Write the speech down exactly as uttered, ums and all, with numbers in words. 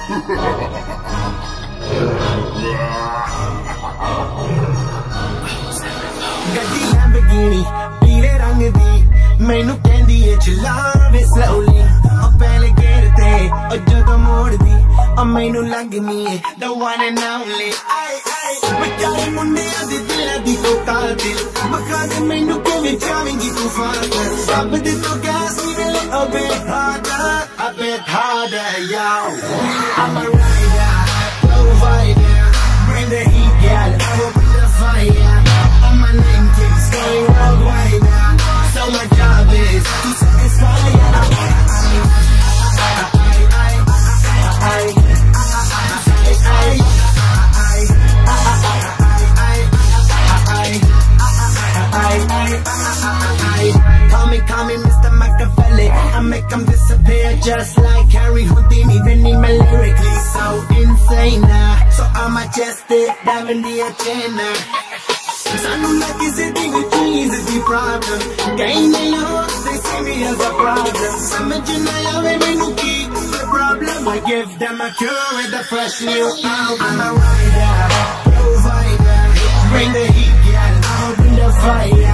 Gaddi Lamborghini, pile rang di, mainu kendi hai chalaave slowly. Oh pehle gear te, oh jadon mod di, oh mainu lagni hai the one and only. Ay ay, bechaare mundiyan de dilan di ko qaatil, bakha de mainu kiਵੇਂ ਜਾਵੇਂਗੀ ਤੂੰ father. ਸਭ ਦੇ ਤੋਂ gas ਮਿਲੇ a bit harder, a bit harder, yo. I'm a rider, provider, bring the heat, girl, I will bring the fire. And my name keeps going worldwide now, so my job is to satisfy ya. Call me, call me Mister Machiavelli, I make them disappear just like Harry Houdini. They need me lyrically so insane now, so I'm majestic, diving the agenda. Sanu na kisi di cheese is the problem. Kahin lo, they see me as a problem. Samajh na aave mainu ki the problem. I give them a cure with a fresh new album. I'm a rider, provider, bring the heat, girl, I'll bring the fire.